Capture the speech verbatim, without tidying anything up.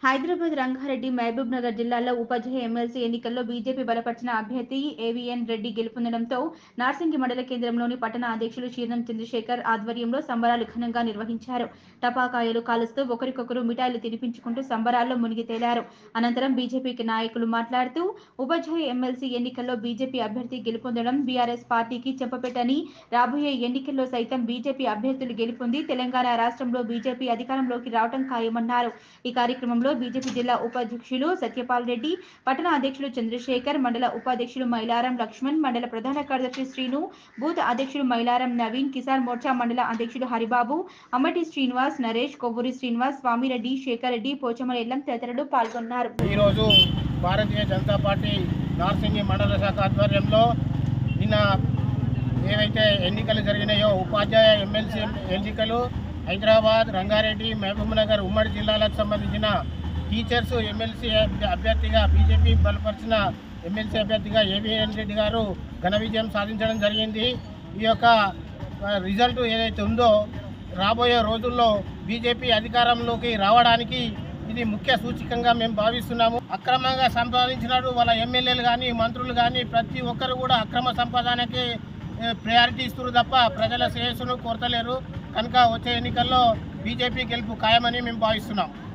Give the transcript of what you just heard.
హైదరాబాద్, రంగారెడ్డి, మహబూబ్ నగర్ జిల్లాల్లో ఉపాధ్యాయ ఎమ్మెల్సీ ఎన్నికల్లో బీజేపీ బలపరిచిన అభ్యర్థి ఏవీఎన్ రెడ్డి గెలుపొందడంతో నార్సింగి మండల కేంద్రంలోని పట్టణ అధ్యక్షులు శ్రీరం చంద్రశేఖర్ ఆధ్వర్యంలో సంబరాలు ఘనంగా నిర్వహించారు. టపాకాయలు కాలుస్తూ ఒకరికొకరు మిఠాయిలు తినిపించుకుంటూ సంబరాల్లో మునిగి తేలారు. అనంతరం బీజేపీ నాయకులు మాట్లాడుతూ ఉపాధ్యాయ ఎమ్మెల్సీ ఎన్నికల్లో బీజేపీ అభ్యర్థి గెలుపొందడం బీఆర్ఎస్ పార్టీకి చెంపపెట్టని, రాబోయే ఎన్నికల్లో సైతం బీజేపీ అభ్యర్థులు గెలుపొంది తెలంగాణ రాష్ట్రంలో బీజేపీ అధికారంలోకి రావడం ఖాయమన్నారు. ఈ కార్యక్రమంలో బీజేపీ జిల్లా ఉపాధ్యక్షులు సత్యపాల్ రెడ్డి, పట్టణ అధ్యక్షులు చంద్రశేఖర్, మండల ఉపాధ్యక్షులు మైలారం లక్ష్మణ్, మండల ప్రధాన కార్యదర్శి శ్రీను, బూత్ అధ్యక్షులు మైలారం నవీన్, కిసాన్ మోర్చా మండల అధ్యక్షులు హరిబాబు, అమ్మటి శ్రీనివాస్, నరేష్, కొవ్వూరి శ్రీనివాస్, స్వామిరెడ్డి, శేఖర్ రెడ్డి, పోచమల ఎల్లం తదితరులు పాల్గొన్నారు. ఈరోజు భారతీయ జనతా పార్టీ నార్సింగి మండల శాఖ ఆధ్వర్యంలో నిన్న ఏవైతే ఎన్నికలు జరిగినాయో ఉపాధ్యాయ ఎమ్మెల్సీ ఎన్నికలు హైదరాబాద్, రంగారెడ్డి, మహబూబ్ నగర్ ఉమ్మడి జిల్లాలకు సంబంధించిన టీచర్స్ ఎమ్మెల్సీ అభ్యర్థిగా బీజేపీ బలపరిచిన ఎమ్మెల్సీ అభ్యర్థిగా ఏవీఎన్ రెడ్డి గారు ఘన విజయం సాధించడం జరిగింది. ఈ యొక్క రిజల్ట్ ఏదైతే ఉందో రాబోయే రోజుల్లో బీజేపీ అధికారంలోకి రావడానికి ఇది ముఖ్య సూచికంగా మేము భావిస్తున్నాము. అక్రమంగా సంపాదించినాడు వాళ్ళ ఎమ్మెల్యేలు కానీ మంత్రులు కానీ ప్రతి ఒక్కరు కూడా అక్రమ సంపాదనకి ప్రయారిటీ ఇస్తున్నారు తప్ప ప్రజల శ్రేయస్సును కోరతలేరు. కనుక వచ్చే ఎన్నికల్లో బీజేపీ గెలుపు ఖాయమని మేము భావిస్తున్నాం.